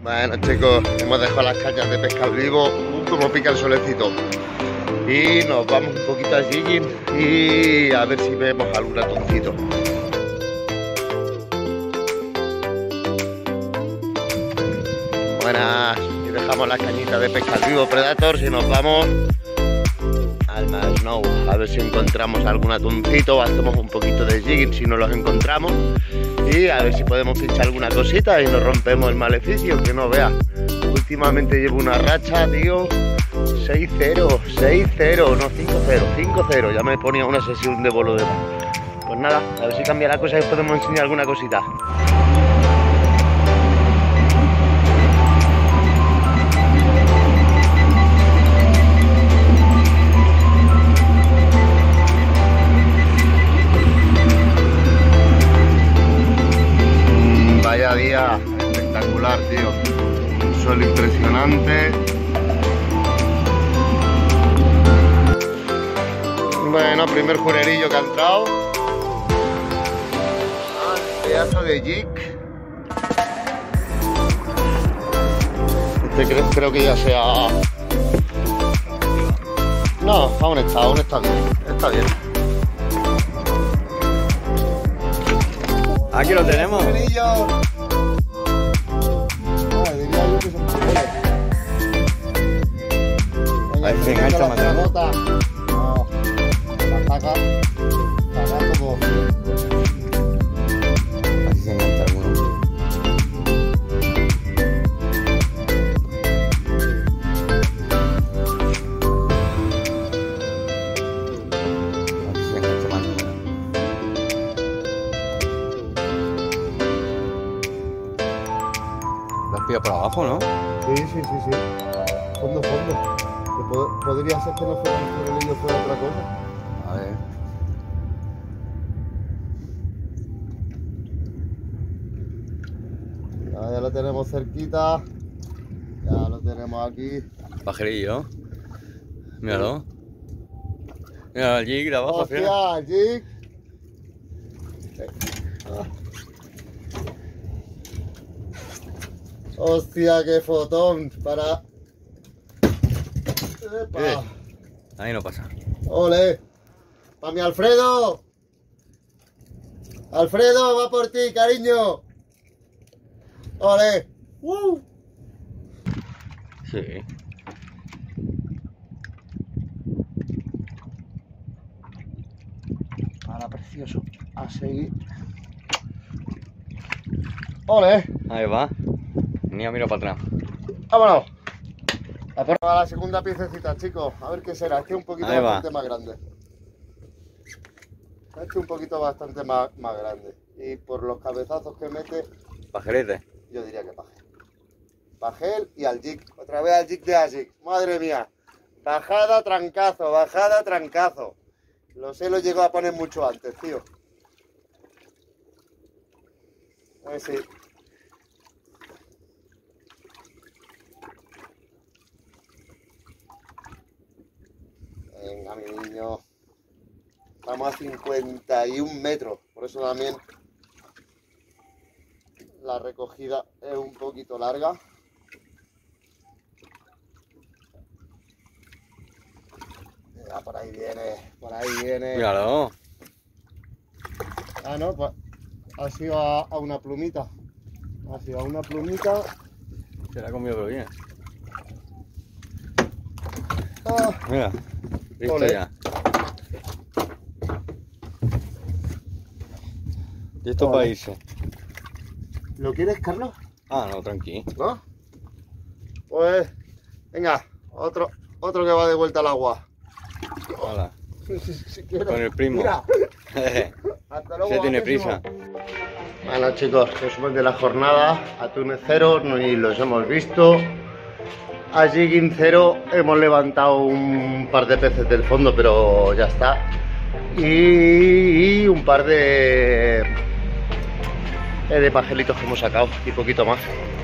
Bueno chicos, hemos dejado las cañas de pescado vivo, como pica el solecito. Y nos vamos un poquito a jigging y a ver si vemos algún atuncito. Buenas, y dejamos las cañitas de pescado vivo Predators y nos vamos al Mar Snow. A ver si encontramos algún atuncito, hacemos un poquito de jigging si no los encontramos. Y a ver si podemos pinchar alguna cosita y nos rompemos el maleficio, que no vea. Últimamente llevo una racha, tío, 6-0, 6-0, no 5-0, 5-0. Ya me ponía una sesión de bolo de mar. Pues nada, a ver si cambia la cosa y podemos enseñar alguna cosita. Vaya día espectacular, tío. Un sol impresionante. Bueno, primer jurerillo que ha entrado. Pedazo de jig. Este creo que ya sea... No, aún está bien. Está bien. Aquí lo tenemos. Diría yo que son chilenos. A ver si engancha más de No, la saca como... Así se engancha alguno. Así se engancha más. Lo has pillado por abajo, ¿no? Sí. Fondo. Que podría ser que no fuera un jurerillo, fuera otra cosa. A ver. Ya lo tenemos cerquita. Ya lo tenemos aquí. Pajarillo. Míralo. Mira el jig de abajo. Hostia, el jig. Hostia, qué fotón para... Epa. Ahí no pasa. Ole. Para mi Alfredo. Alfredo, va por ti, cariño. Ole. Sí. Ahora precioso. A seguir. Ole. Ahí va. Ni miro para atrás. Vámonos. A por la segunda piececita, chicos. A ver qué será. Este es un poquito bastante más grande. Este es un poquito bastante más grande. Y por los cabezazos que mete, Pajerete. yo diría que pajel. Pajel y al jig. Otra vez al jig de Ajik. Madre mía. Bajada, trancazo. Bajada, trancazo. Los he llegó a poner mucho antes, tío. Pues sí. Venga, mi niño. Estamos a 51 metros. Por eso también la recogida es un poquito larga. Mira, por ahí viene. Por ahí viene. Míralo. Ah, no, pues ha sido a una plumita. Ha sido a una plumita. Se la ha comido pero bien. Ah, Mira. Listo ole. ya. Listo para irse. ¿Lo quieres, Carlos? Ah, no, tranqui. ¿No? Pues, venga, otro que va de vuelta al agua. Hola. Si quieres. Con el primo. Mira. Hasta luego. Se tiene guapísimo. prisa. Bueno chicos, resumen de la jornada. Atunes 0, y los hemos visto. A jigging 0, hemos levantado un par de peces del fondo, pero ya está. Y un par de pajelitos que hemos sacado y poquito más.